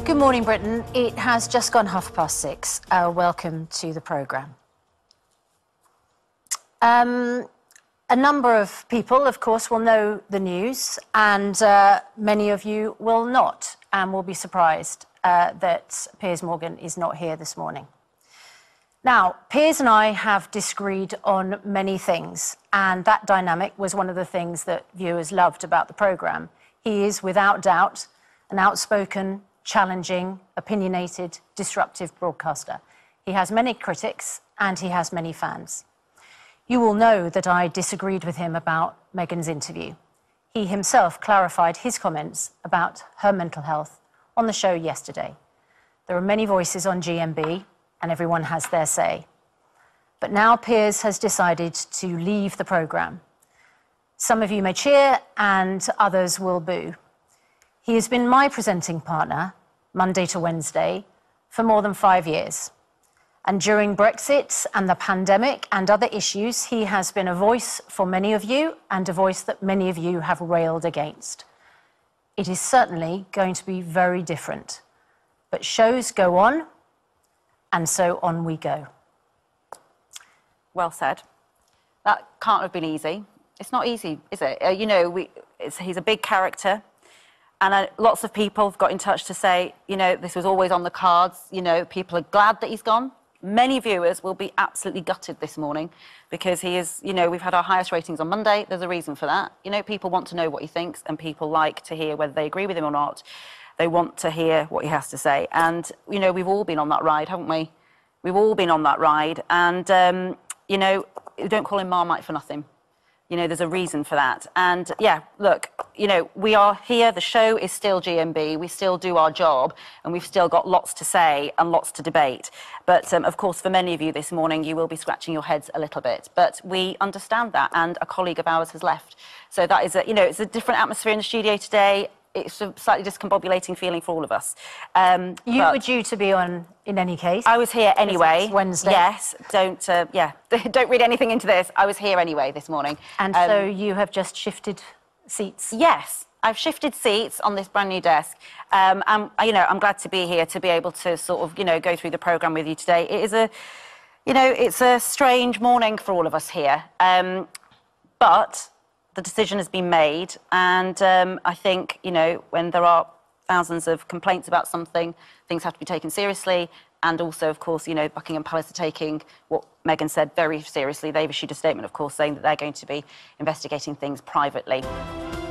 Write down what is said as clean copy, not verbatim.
Good morning, Britain. It has just gone 6:30. Welcome to the programme. A number of people, of course, will know the news, and many of you will not, and will be surprised that Piers Morgan is not here this morning. Now, Piers and I have disagreed on many things, and that dynamic was one of the things that viewers loved about the programme. He is, without doubt, an outspoken, challenging, opinionated, disruptive broadcaster. He has many critics and he has many fans. You will know that I disagreed with him about Meghan's interview. He himself clarified his comments about her mental health on the show yesterday. There are many voices on GMB and everyone has their say. But now Piers has decided to leave the programme. Some of you may cheer and others will boo. He has been my presenting partner, Monday to Wednesday, for more than 5 years. And during Brexit and the pandemic and other issues, he has been a voice for many of you and a voice that many of you have railed against. It is certainly going to be very different. But shows go on, and so on we go. Well said. That can't have been easy. It's not easy, is it? He's a big character. And lots of people have got in touch to say, this was always on the cards. People are glad that he's gone. Many viewers will be absolutely gutted this morning because he is, we've had our highest ratings on Monday. There's a reason for that. People want to know what he thinks and people like to hear whether they agree with him or not. They want to hear what he has to say. And, we've all been on that ride, haven't we? We've all been on that ride. And, don't call him Marmite for nothing. There's a reason for that. And, yeah, look, we are here. The show is still GMB. We still do our job. And we've still got lots to say and lots to debate. But, of course, for many of you this morning, you will be scratching your heads a little bit. But we understand that. And a colleague of ours has left. So that is, it's a different atmosphere in the studio today. It's a slightly discombobulating feeling for all of us. You were due to be on in any case. I was here anyway. It's Wednesday. Yes, don't read anything into this. I was here anyway this morning. And so you have just shifted seats? Yes, I've shifted seats on this brand new desk. I'm glad to be here to be able to sort of, go through the programme with you today. It is it's a strange morning for all of us here. But the decision has been made, and I think, when there are thousands of complaints about something, things have to be taken seriously, and also, of course, Buckingham Palace are taking what Meghan said very seriously. They've issued a statement, of course, saying that they're going to be investigating things privately.